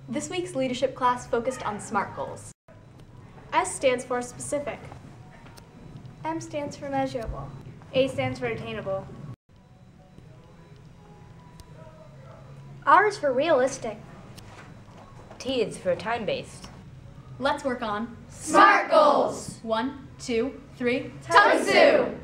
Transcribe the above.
This week's leadership class focused on SMART goals. S stands for specific. M stands for measurable. A stands for attainable. R is for realistic. T is for time-based. Let's work on SMART goals! 1, 2, 3. Tung Sue!